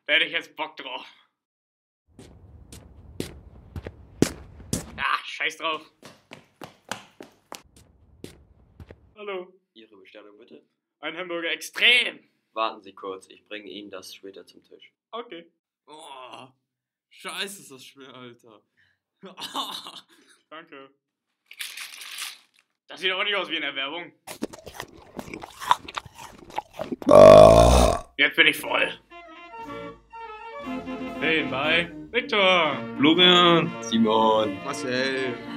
Da hätte ich jetzt Bock drauf. Ah, scheiß drauf. Hallo. Ihre Bestellung bitte. Ein Hamburger extrem. Warten Sie kurz, ich bringe Ihnen das später zum Tisch. Okay. Oh, scheiße ist das schwer, Alter. Danke. Das sieht auch nicht aus wie in der Werbung. Jetzt bin ich voll. Hey, bye. Victor. Florian. Simon. Marcel.